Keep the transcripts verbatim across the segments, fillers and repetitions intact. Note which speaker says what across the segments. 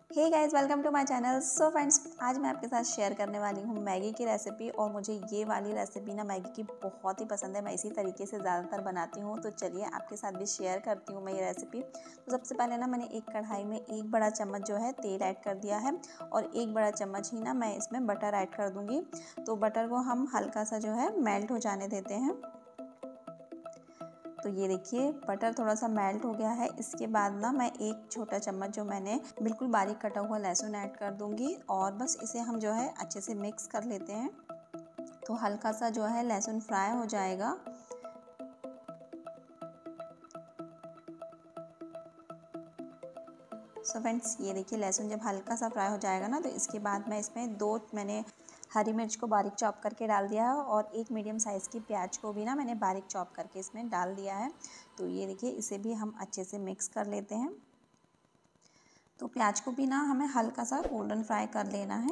Speaker 1: Hey guys, welcome to my channel. So friends, आज मैं आपके साथ शेयर करने वाली हूँ मैगी की रेसिपी। और मुझे ये वाली रेसिपी ना मैगी की बहुत ही पसंद है। मैं इसी तरीके से ज़्यादातर बनाती हूँ, तो चलिए आपके साथ भी शेयर करती हूँ मैं ये रेसिपी। तो सबसे पहले ना मैंने एक कढ़ाई में एक बड़ा चम्मच जो है तेल ऐड कर दिया है और एक बड़ा चम्मच ही ना मैं इसमें बटर ऐड कर दूँगी। तो बटर को हम हल्का सा जो है मेल्ट हो जाने देते हैं। तो ये देखिए बटर थोड़ा सा मेल्ट हो गया है। इसके बाद ना मैं एक छोटा चम्मच जो मैंने बिल्कुल बारीक कटा हुआ लहसुन ऐड कर दूंगी और बस इसे हम जो है अच्छे से मिक्स कर लेते हैं। तो हल्का सा जो है लहसुन फ्राई हो जाएगा। सो फ्रेंड्स, ये देखिए लहसुन जब हल्का सा फ्राई हो जाएगा ना, तो इसके बाद मैं इसमें दो मैंने हरी मिर्च को बारीक चॉप करके डाल दिया है और एक मीडियम साइज़ की प्याज को भी ना मैंने बारीक चॉप करके इसमें डाल दिया है। तो ये देखिए इसे भी हम अच्छे से मिक्स कर लेते हैं। तो प्याज को भी ना हमें हल्का सा गोल्डन फ्राई कर लेना है।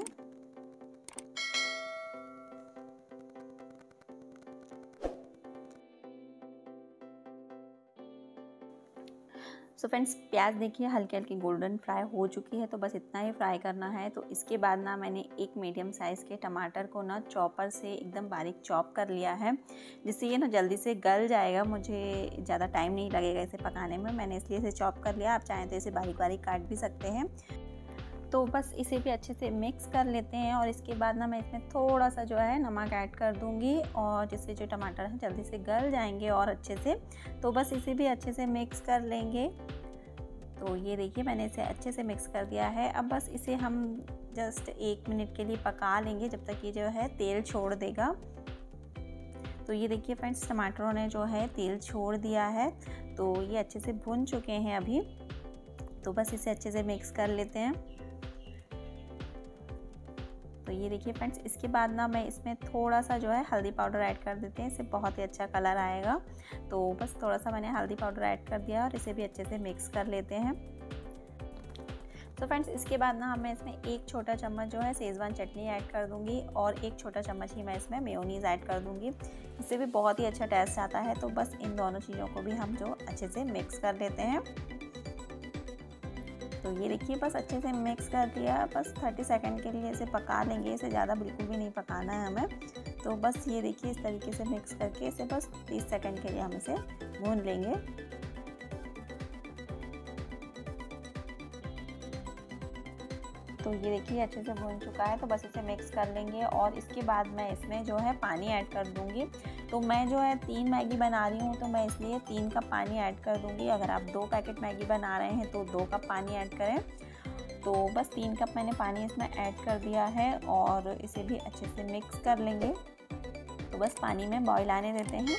Speaker 1: सो फ्रेंड्स, प्याज देखिए हल्की हल्की गोल्डन फ्राई हो चुकी है। तो बस इतना ही फ्राई करना है। तो इसके बाद ना मैंने एक मीडियम साइज़ के टमाटर को ना चॉपर से एकदम बारीक चॉप कर लिया है, जिससे ये ना जल्दी से गल जाएगा। मुझे ज़्यादा टाइम नहीं लगेगा इसे पकाने में, मैंने इसलिए इसे चॉप कर लिया। आप चाहें तो इसे बारीक बारीक काट भी सकते हैं। तो बस इसे भी अच्छे से मिक्स कर लेते हैं और इसके बाद ना मैं इसमें थोड़ा सा जो है नमक ऐड कर दूंगी, और जिससे जो टमाटर है जल्दी से गल जाएंगे और अच्छे से। तो बस इसे भी अच्छे से मिक्स कर लेंगे। तो ये देखिए मैंने इसे अच्छे से मिक्स कर दिया है। अब बस इसे हम जस्ट एक मिनट के लिए पका लेंगे, जब तक ये जो है तेल छोड़ देगा। तो ये देखिए फ्रेंड्स, टमाटरों ने जो है तेल छोड़ दिया है, तो ये अच्छे से भुन चुके हैं अभी। तो बस इसे अच्छे से मिक्स कर लेते हैं। तो ये देखिए फ्रेंड्स, इसके बाद ना मैं इसमें थोड़ा सा जो है हल्दी पाउडर ऐड कर देते हैं, इससे बहुत ही अच्छा कलर आएगा। तो बस थोड़ा सा मैंने हल्दी पाउडर ऐड कर दिया और इसे भी अच्छे से मिक्स कर लेते हैं। तो फ्रेंड्स, इसके बाद ना मैं इसमें एक छोटा चम्मच जो है शेजवान चटनी ऐड कर दूंगी और एक छोटा चम्मच ही मैं इसमें मेयोनीज़ ऐड कर दूंगी। इससे भी बहुत ही अच्छा टेस्ट आता है। तो बस इन दोनों चीज़ों को भी हम जो अच्छे से मिक्स कर लेते हैं। तो ये देखिए बस अच्छे से मिक्स कर दिया। बस तीस सेकंड के लिए इसे पका लेंगे, इसे ज़्यादा बिल्कुल भी नहीं पकाना है हमें। तो बस ये देखिए इस तरीके से मिक्स करके इसे बस तीस सेकंड के लिए हम इसे भून लेंगे। तो ये देखिए अच्छे से भून चुका है। तो बस इसे मिक्स कर लेंगे और इसके बाद मैं इसमें जो है पानी ऐड कर दूंगी। तो मैं जो है तीन मैगी बना रही हूँ, तो मैं इसलिए तीन कप पानी ऐड कर दूंगी। अगर आप दो पैकेट मैगी बना रहे हैं तो दो कप पानी ऐड करें। तो बस तीन कप मैंने पानी इसमें ऐड कर दिया है और इसे भी अच्छे से मिक्स कर लेंगे। तो बस पानी में बॉईल आने देते हैं।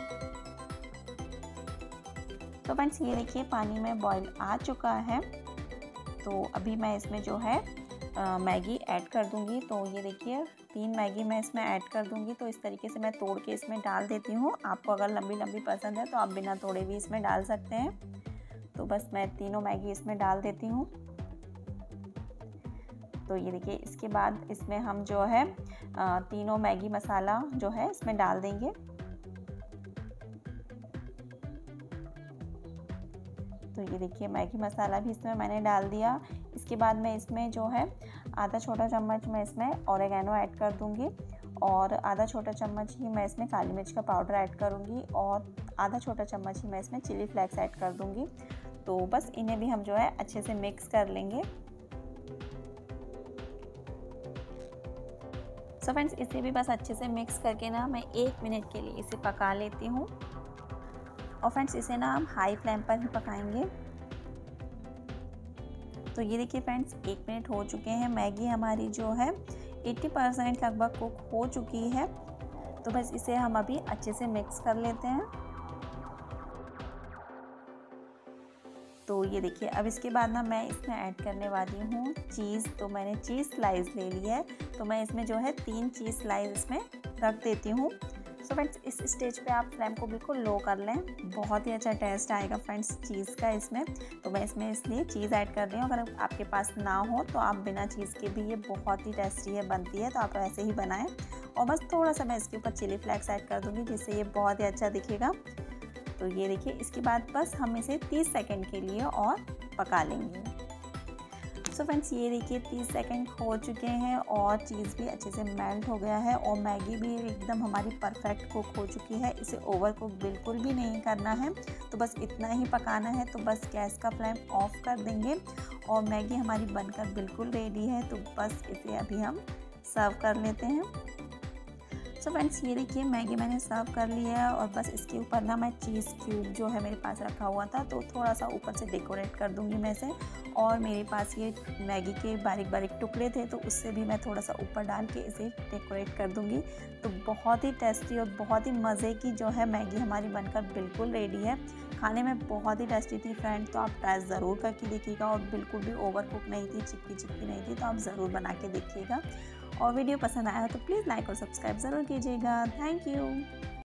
Speaker 1: तो फ्रेंड्स, ये देखिए पानी में बॉईल आ चुका है। तो अभी मैं इसमें जो है आ, मैगी ऐड कर दूंगी। तो ये देखिए तीन मैगी मैं इसमें ऐड कर दूंगी। तो इस तरीके से मैं तोड़ के इसमें डाल देती हूँ। आपको अगर लंबी लंबी पसंद है तो आप बिना तोड़े भी इसमें डाल सकते हैं। तो बस मैं तीनों मैगी इसमें डाल देती हूँ। तो ये देखिए इसके बाद इसमें हम जो है आ, तीनों मैगी मसाला जो है इसमें डाल देंगे। तो ये देखिए मैगी मसाला भी इसमें मैंने डाल दिया। इसके बाद मैं इसमें जो है आधा छोटा चम्मच मैं इसमें ऑरिगेनो ऐड कर दूंगी और आधा छोटा चम्मच ही मैं इसमें काली मिर्च का पाउडर ऐड करूंगी और आधा छोटा चम्मच ही मैं इसमें चिली फ्लेक्स ऐड कर दूंगी। तो बस इन्हें भी हम जो है अच्छे से मिक्स कर लेंगे। सो फ्रेंड्स, इसे भी बस अच्छे से मिक्स करके ना मैं एक मिनट के लिए इसे पका लेती हूँ। और फ्रेंड्स, इसे ना हम हाई फ्लेम पर ही पकाएंगे। तो ये देखिए फ्रेंड्स, एक मिनट हो चुके हैं। मैगी हमारी जो है अस्सी परसेंट लगभग कुक हो चुकी है। तो बस इसे हम अभी अच्छे से मिक्स कर लेते हैं। तो ये देखिए अब इसके बाद ना मैं इसमें ऐड करने वाली हूँ चीज़। तो मैंने चीज़ स्लाइस ले ली है। तो मैं इसमें जो है तीन चीज़ स्लाइस इसमें रख देती हूँ। सो फ्रेंड्स, इस स्टेज पे आप फ्लेम को बिल्कुल लो कर लें, बहुत ही अच्छा टेस्ट आएगा फ्रेंड्स चीज़ का इसमें। तो मैं इसमें इसलिए चीज़ ऐड कर रही हूँ। अगर आपके पास ना हो तो आप बिना चीज़ के भी ये बहुत ही टेस्टी है बनती है, तो आप ऐसे ही बनाएं। और बस थोड़ा सा मैं इसके ऊपर चिली फ्लेक्स ऐड कर दूँगी, जिससे ये बहुत ही अच्छा दिखेगा। तो ये देखिए इसके बाद बस हम इसे तीस सेकंड के लिए और पका लेंगे। सो फ्रेंड्स ये देखिए तीस सेकंड हो चुके हैं और चीज़ भी अच्छे से मेल्ट हो गया है और मैगी भी एकदम हमारी परफेक्ट कुक हो चुकी है। इसे ओवर कुक बिल्कुल भी नहीं करना है, तो बस इतना ही पकाना है। तो बस गैस का फ्लेम ऑफ कर देंगे और मैगी हमारी बनकर बिल्कुल रेडी है। तो बस इसे अभी हम सर्व कर लेते हैं। सो फ्रेंड्स ये देखिए मैगी मैंने सर्व कर लिया है और बस इसके ऊपर ना मैं चीज़ क्यूब जो है मेरे पास रखा हुआ था तो थोड़ा सा ऊपर से डेकोरेट कर दूंगी मैं इसे। और मेरे पास ये मैगी के बारीक बारीक टुकड़े थे तो उससे भी मैं थोड़ा सा ऊपर डाल के इसे डेकोरेट कर दूंगी। तो बहुत ही टेस्टी और बहुत ही मज़े की जो है मैगी हमारी बनकर बिल्कुल रेडी है। खाने में बहुत ही टेस्टी थी फ्रेंड, तो आप ट्राई ज़रूर करके देखिएगा और बिल्कुल भी ओवर कुक नहीं थी, चिपकी चिपकी नहीं थी। तो आप ज़रूर बना के देखिएगा और वीडियो पसंद आया हो तो प्लीज़ लाइक और सब्सक्राइब ज़रूर कीजिएगा। Thank you.